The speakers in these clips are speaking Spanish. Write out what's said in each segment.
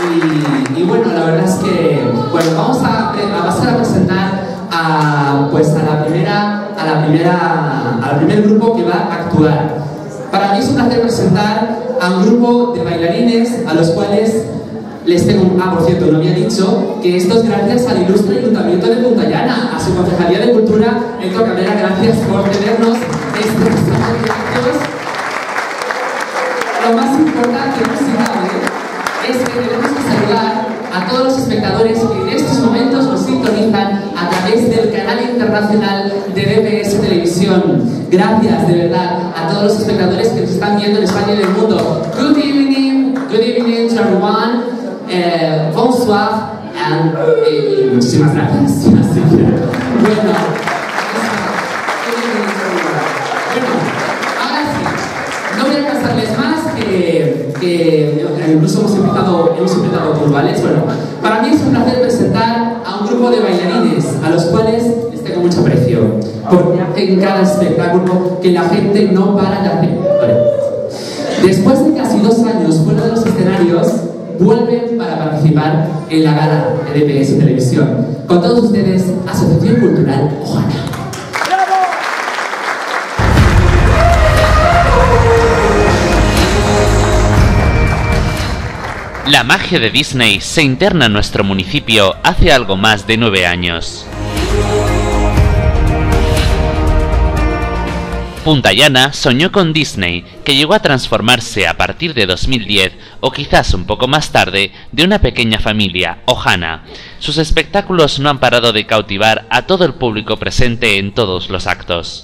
Y bueno, la verdad es que bueno, vamos a pasar a presentar al primer grupo que va a actuar. Para mí es un placer presentar a un grupo de bailarines a los cuales les tengo... por cierto, no había dicho que esto es gracias al ilustre Ayuntamiento de Punta Llana, a su Concejalía de Cultura, Héctor Cabrera, gracias por tenernos estos proyectos. Lo más importante, es que tenemos que saludar a todos los espectadores que en estos momentos nos sintonizan a través del canal internacional de DBS Televisión. Gracias, de verdad, a todos los espectadores que nos están viendo en España y en el mundo. Good evening to everyone. Bonsoir. Muchísimas gracias. Así que, bueno, ahora sí, no voy a cansarles más, que incluso hemos empezado por vales. Bueno, para mí es un placer presentar a un grupo de bailarines a los cuales les tengo mucho aprecio, porque hacen cada espectáculo que la gente no para de hacer. Después de casi 2 años fuera de los escenarios, vuelven para participar en la gala de DBS Televisión. Con todos ustedes, Asociación Cultural Ojana. La magia de Disney se interna en nuestro municipio hace algo más de 9 años. Punta Llana soñó con Disney, que llegó a transformarse a partir de 2010, o quizás un poco más tarde, de una pequeña familia, Ojana. Sus espectáculos no han parado de cautivar a todo el público presente en todos los actos.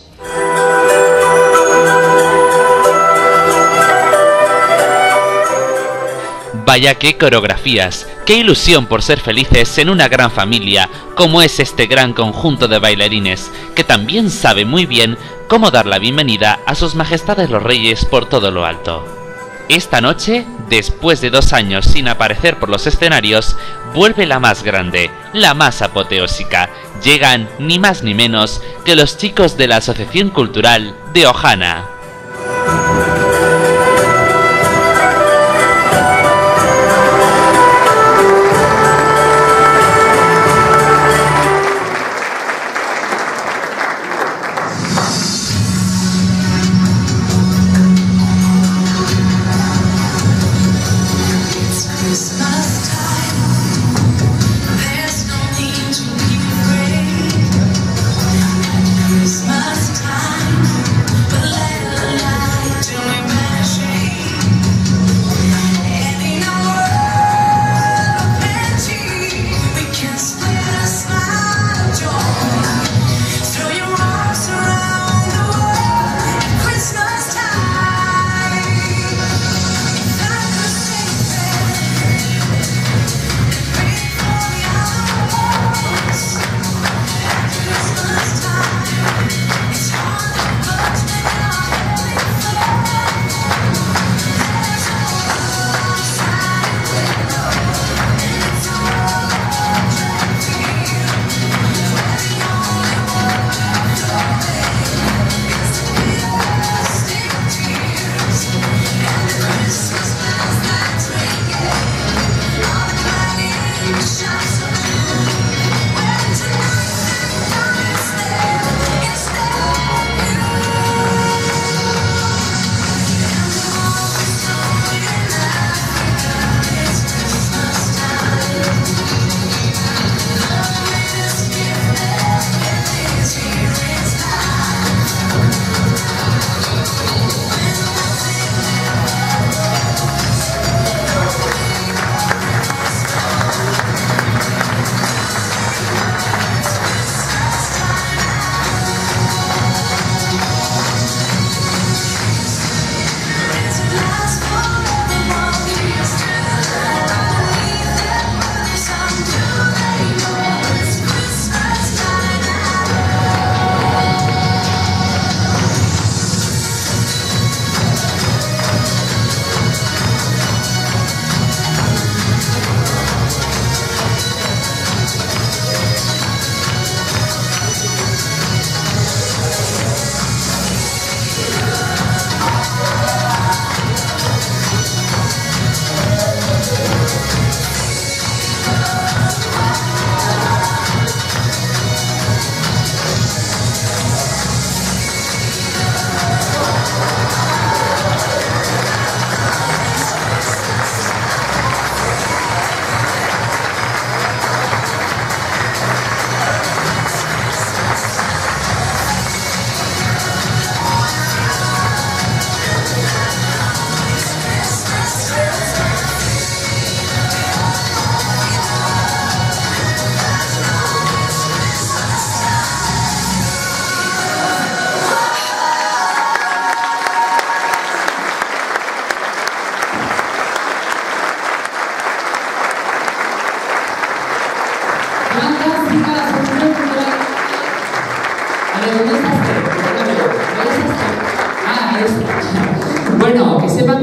Vaya qué coreografías, qué ilusión por ser felices en una gran familia, como es este gran conjunto de bailarines, que también sabe muy bien cómo dar la bienvenida a sus majestades los reyes por todo lo alto. Esta noche, después de 2 años sin aparecer por los escenarios, vuelve la más grande, la más apoteósica. Llegan ni más ni menos que los chicos de la Asociación Cultural de Ojana. Christmas time, but let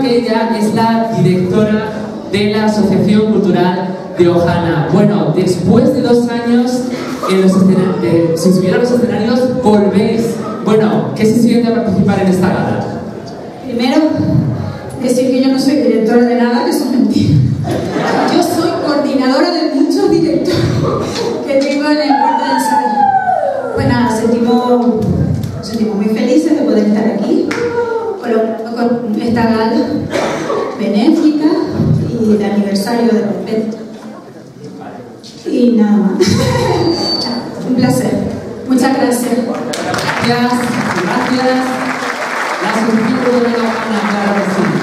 que ella es la directora de la Asociación Cultural de Ojana. Bueno, después de 2 años sin subir a los escenarios, volvéis. Bueno, ¿qué se siente participar en esta gala? Primero, decir que yo no soy directora de nada, que eso es mentira. Yo soy coordinadora de muchos directores que tengo en el cuarto de ensayo. Pues nada, sentimos muy felices de poder estar aquí con esta gala benéfica y de aniversario de respeto. Y nada más. Un placer. Muchas gracias. Gracias. La Asociación Cultural de Ojana, claro que sí.